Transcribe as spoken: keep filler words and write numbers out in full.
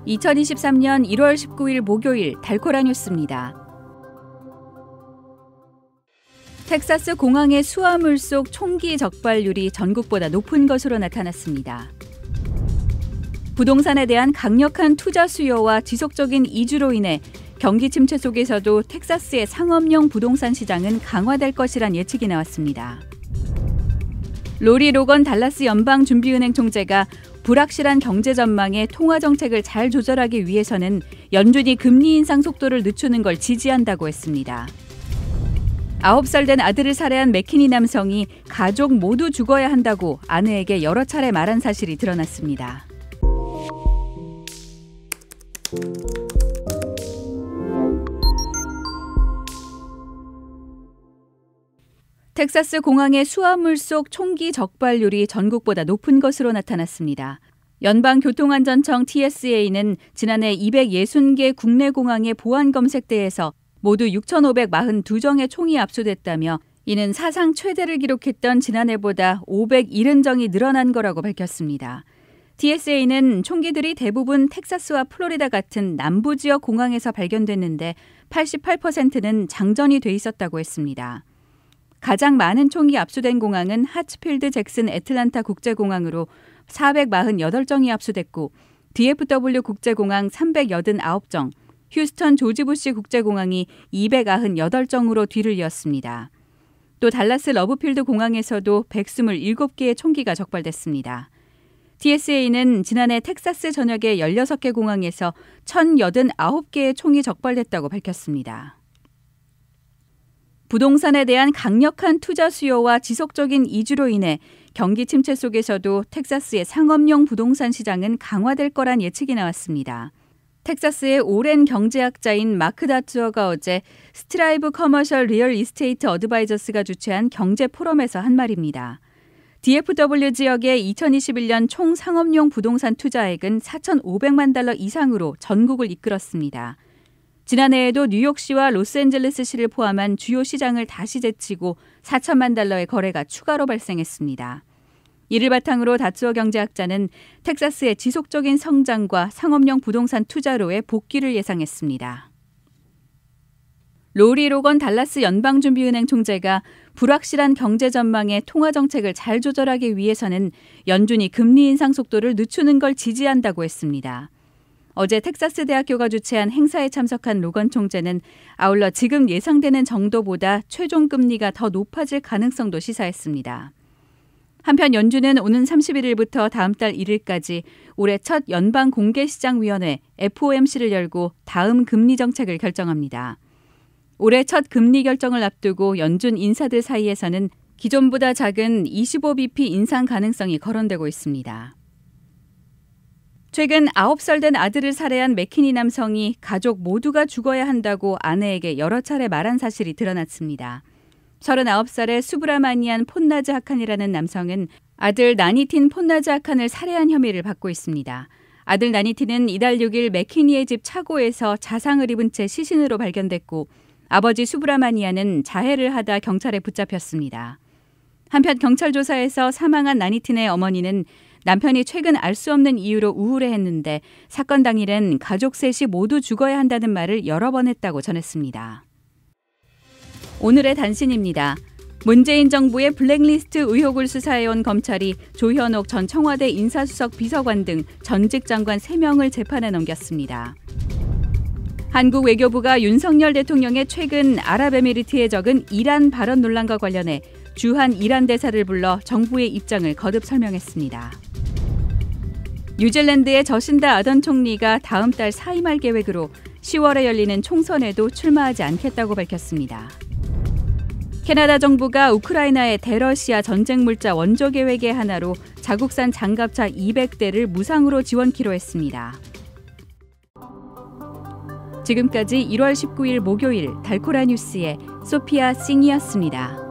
이천이십삼년 일월 십구일 목요일 달코라 뉴스입니다. 텍사스 공항의 수화물 속 총기 적발률이 전국보다 높은 것으로 나타났습니다. 부동산에 대한 강력한 투자 수요와 지속적인 이주로 인해 경기 침체 속에서도 텍사스의 상업용 부동산 시장은 강화될 것이란 예측이 나왔습니다. 로리 로건 달라스 연방준비은행 총재가 불확실한 경제 전망에 통화 정책을 잘 조절하기 위해서는 연준이 금리 인상 속도를 늦추는 걸 지지한다고 했습니다. 아홉 살 된 아들을 살해한 맥키니 남성이 가족 모두 죽어야 한다고 아내에게 여러 차례 말한 사실이 드러났습니다. 텍사스 공항의 수화물 속 총기 적발률이 전국보다 높은 것으로 나타났습니다. 연방교통안전청 티에스에이는 지난해 이백육십 개 국내 공항의 보안 검색대에서 모두 육천오백사십이 정의 총이 압수됐다며 이는 사상 최대를 기록했던 지난해보다 오백칠십 정이 늘어난 거라고 밝혔습니다. 티에스에이는 총기들이 대부분 텍사스와 플로리다 같은 남부 지역 공항에서 발견됐는데 팔십팔 퍼센트는 장전이 돼 있었다고 했습니다. 가장 많은 총이 압수된 공항은 하츠필드 잭슨 애틀란타 국제공항으로 사백사십팔 정이 압수됐고 디에프더블유 국제공항 삼백팔십구 정, 휴스턴 조지 부시 국제공항이 이백구십팔 정으로 뒤를 이었습니다. 또 달라스 러브필드 공항에서도 백이십칠 개의 총기가 적발됐습니다. 티에스에이는 지난해 텍사스 전역의 열여섯 개 공항에서 천팔십구 개의 총이 적발됐다고 밝혔습니다. 부동산에 대한 강력한 투자 수요와 지속적인 이주로 인해 경기 침체 속에서도 텍사스의 상업용 부동산 시장은 강화될 거란 예측이 나왔습니다. 텍사스의 오랜 경제학자인 마크 다츠어가 어제 스트라이브 커머셜 리얼 이스테이트 어드바이저스가 주최한 경제 포럼에서 한 말입니다. 디에프더블유 지역의 이천이십일년 총 상업용 부동산 투자액은 사천오백만 달러 이상으로 전국을 이끌었습니다. 지난해에도 뉴욕시와 로스앤젤레스시를 포함한 주요 시장을 다시 제치고 사천만 달러의 거래가 추가로 발생했습니다. 이를 바탕으로 다츠어 경제학자는 텍사스의 지속적인 성장과 상업용 부동산 투자로의 복귀를 예상했습니다. 로리 로건 달라스 연방준비은행 총재가 불확실한 경제 전망에 통화 정책을 잘 조절하기 위해서는 연준이 금리 인상 속도를 늦추는 걸 지지한다고 했습니다. 어제 텍사스 대학교가 주최한 행사에 참석한 로건 총재는 아울러 지금 예상되는 정도보다 최종 금리가 더 높아질 가능성도 시사했습니다. 한편 연준은 오는 삼십일일부터 다음 달 일일까지 올해 첫 연방공개시장위원회 에프오엠씨를 열고 다음 금리 정책을 결정합니다. 올해 첫 금리 결정을 앞두고 연준 인사들 사이에서는 기존보다 작은 이십오 비피 인상 가능성이 거론되고 있습니다. 최근 아홉 살 된 아들을 살해한 맥키니 남성이 가족 모두가 죽어야 한다고 아내에게 여러 차례 말한 사실이 드러났습니다. 서른아홉 살의 수브라마니안 폰나즈 하칸이라는 남성은 아들 나니틴 폰나즈 하칸을 살해한 혐의를 받고 있습니다. 아들 나니틴은 이달 육일 맥키니의 집 차고에서 자상을 입은 채 시신으로 발견됐고 아버지 수브라마니안은 자해를 하다 경찰에 붙잡혔습니다. 한편 경찰 조사에서 사망한 나니틴의 어머니는 남편이 최근 알 수 없는 이유로 우울해했는데 사건 당일엔 가족 셋이 모두 죽어야 한다는 말을 여러 번 했다고 전했습니다. 오늘의 단신입니다. 문재인 정부의 블랙리스트 의혹을 수사해온 검찰이 조현옥 전 청와대 인사수석 비서관 등 전직 장관 세 명을 재판에 넘겼습니다. 한국 외교부가 윤석열 대통령의 최근 아랍에미리트에 적은 이란 발언 논란과 관련해 주한 이란 대사를 불러 정부의 입장을 거듭 설명했습니다. 뉴질랜드의 저신다 아던 총리가 다음 달 사임할 계획으로 시월에 열리는 총선에도 출마하지 않겠다고 밝혔습니다. 캐나다 정부가 우크라이나의 대러시아 전쟁 물자 원조 계획의 하나로 자국산 장갑차 이백 대를 무상으로 지원키로 했습니다. 지금까지 일월 십구일 목요일 달코라 뉴스의 소피아 싱이었습니다.